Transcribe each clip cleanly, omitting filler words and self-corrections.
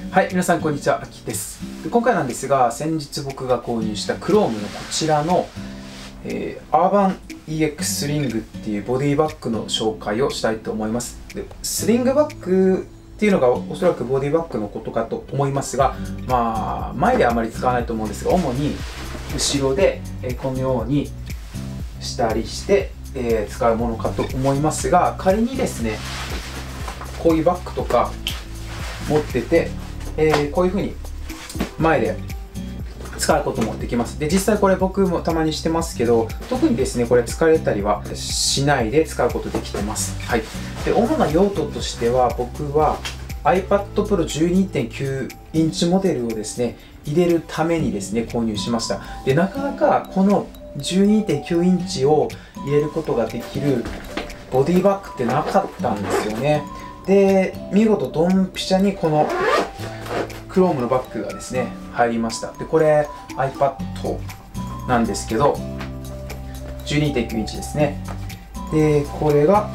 はい、皆さんこんにちは、あきです。今回なんですが、先日僕が購入したクロームのこちらの、アーバン EX スリングっていうボディバッグの紹介をしたいと思います。でスリングバッグっていうのがおそらくボディバッグのことかと思いますが、前ではあまり使わないと思うんですが、主に後ろで、このようにしたりして、使うものかと思いますが、仮にですね、こういうバッグとか持ってて、こういう風に前で使うこともできます。で、実際これ僕もたまにしてますけど、特にですね、これ疲れたりはしないで使うことできてます。はい。で、主な用途としては、僕は iPad Pro 12.9 インチモデルをですね、入れるためにですね、購入しました。で、なかなかこの 12.9 インチを入れることができるボディバッグってなかったんですよね。で、見事ドンピシャにこのクロームのバッグがですね入りました。でこれ iPad なんですけど 12.9 インチですね。でこれが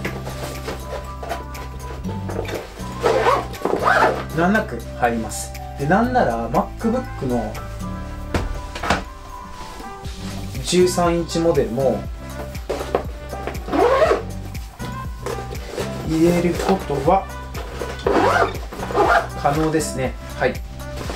難なく入ります。でなんなら MacBook の13インチモデルも入れることは可能ですね。はい。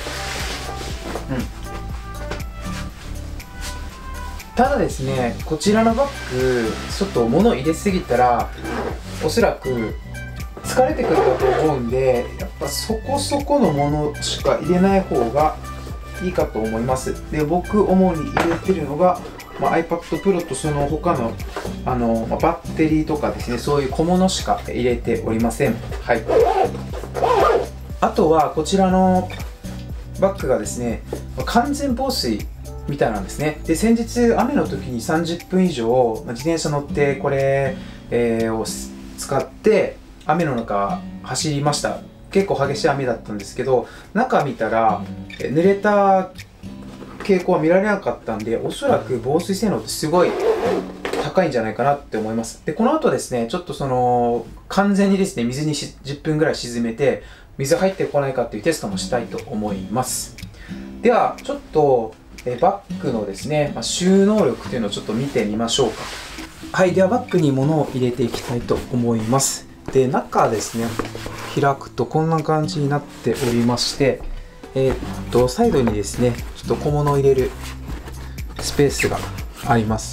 ただですね、こちらのバッグちょっと物を入れすぎたらおそらく疲れてくるかと思うんで、やっぱそこそこのものしか入れない方がいいかと思います。で僕主に入れてるのが、iPad Pro とその他のバッテリーとかですね、そういう小物しか入れておりません。はい。あとはこちらのバッグがですね、完全防水みたいなんですね。で先日雨の時に30分以上自転車乗ってこれ、を使って雨の中走りました。結構激しい雨だったんですけど、中見たら濡れた傾向は見られなかったんで、おそらく防水性能ってすごい高いんじゃないかなって思います。でこの後ですね、ちょっと完全にですね水に10分ぐらい沈めて水入ってこないかっていうテストもしたいと思います。ではちょっとバッグのですね、収納力というのをちょっと見てみましょうか。はい、ではバッグに物を入れていきたいと思います。で中ですね、開くとこんな感じになっておりまして、サイドにですねちょっと小物を入れるスペースがあります。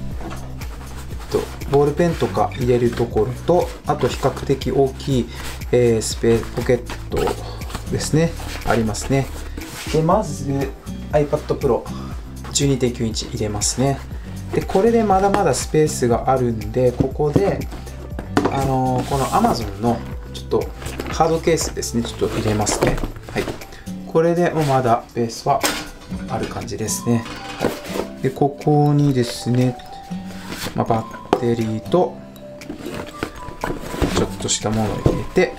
ボールペンとか入れるところと、あと比較的大きい、ポケットですねありますね。でまず iPad Pro 12.9 インチ入れますね。でこれでまだまだスペースがあるんで、ここでこの Amazon のちょっとハードケースですね、ちょっと入れますね。はい、これでもまだベースはある感じですね。はい、でここにですね、バッテリーとちょっとしたものを入れて、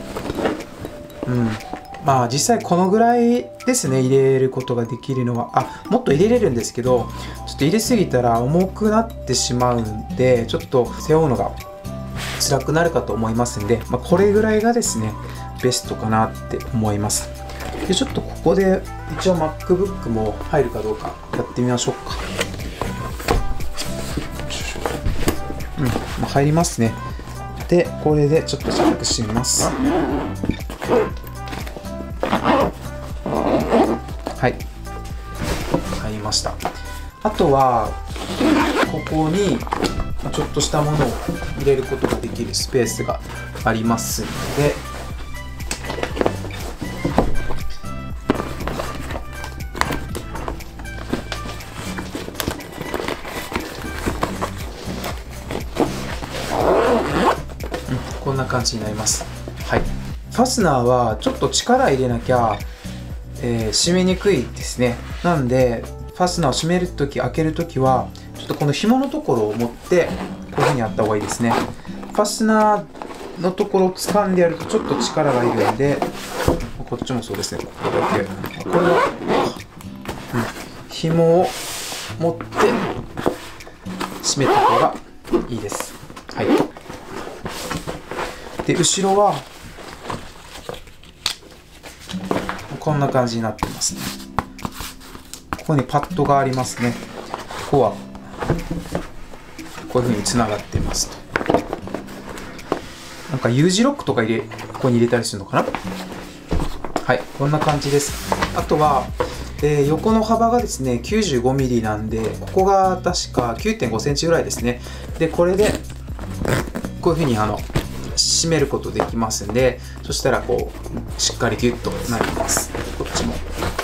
実際このぐらいですね入れることができるのは。もっと入れれるんですけど、ちょっと入れすぎたら重くなってしまうんで、ちょっと背負うのが辛くなるかと思いますんで、これぐらいがですねベストかなって思います。でちょっとここで一応 MacBook も入るかどうかやってみましょうか。入りますね。でこれでちょっとジャンプします。はい、入りました。あとはここにちょっとしたものを入れることができるスペースがありますので、こんな感じになります。はい、ファスナーはちょっと力入れなきゃ、閉めにくいですね。なんでファスナーを閉めるとき、開けるときはちょっとこの紐のところを持ってこういうふうにやった方がいいですね。ファスナーのところを掴んでやるとちょっと力がいるんで、こっちもそうですね、ここだけこれは、紐を持って閉めた方がいいです。はい。で後ろはこんな感じになってますね。ここにパッドがありますね。ここはこういう風につながってますと。なんか U 字ロックとかここに入れたりするのかな。はい、こんな感じです。あとは、横の幅がですね 95mm なんで、ここが確か 9.5 センチぐらいですね。でこれでこういう風に締めることできますんで、そしたらこうしっかりギュッとなります。こっちも、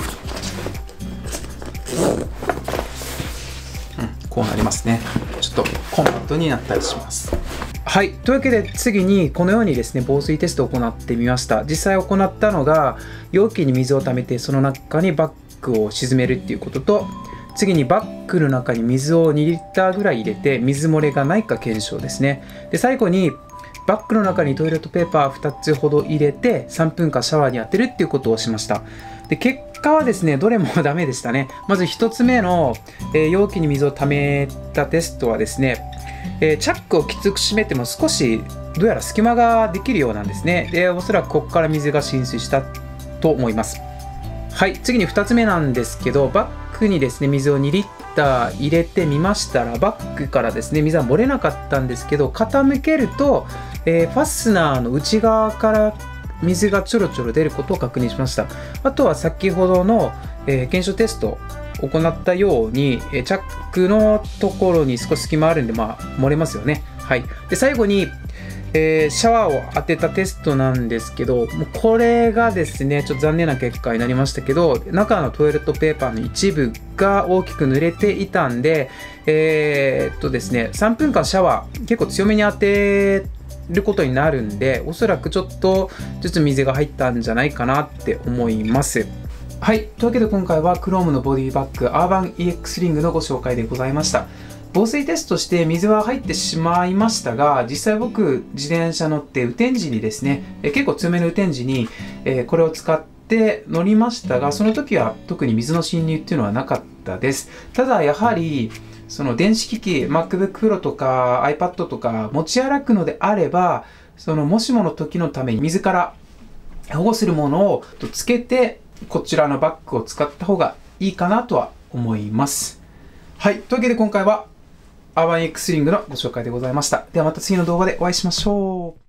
こうなりますね。ちょっとコンパクトになったりします。はい、というわけで次にこのようにですね防水テストを行ってみました。実際行ったのが、容器に水をためてその中にバッグを沈めるっていうことと、次にバッグの中に水を2リッターぐらい入れて水漏れがないか検証ですね。で最後にバッグの中にトイレットペーパー2つほど入れて3分間シャワーに当てるっていうことをしました。で結果はですねどれもダメでしたね。まず1つ目の、容器に水をためたテストはですね、チャックをきつく閉めても少しどうやら隙間ができるようなんですね。でおそらくここから水が浸水したと思います。はい、次に2つ目なんですけど、バッグにですね水を2リッター入れてみましたら、バッグからですね水は漏れなかったんですけど、傾けると、ファスナーの内側から水がちょろちょろ出ることを確認しました。あとは先ほどの、検証テストを行ったように、チャックのところに少し隙間あるんで、漏れますよね。はい、で最後にシャワーを当てたテストなんですけど、もうこれがですねちょっと残念な結果になりましたけど、中のトイレットペーパーの一部が大きく濡れていたんで、ですね3分間シャワー結構強めに当てることになるんで、おそらくちょっとずつ水が入ったんじゃないかなって思います。はい、というわけで今回はクロームのボディバッグアーバン EX リングのご紹介でございました。防水テストして水は入ってしまいましたが、実際僕自転車乗って雨天時にですね、結構強めの雨天時にこれを使って乗りましたが、その時は特に水の侵入っていうのはなかったです。ただやはりその電子機器 MacBook Pro とか iPad とか持ち歩くのであれば、そのもしもの時のために水から保護するものをつけてこちらのバッグを使った方がいいかなとは思います。はい、というわけで今回はアーバン EX リングのご紹介でございました。ではまた次の動画でお会いしましょう。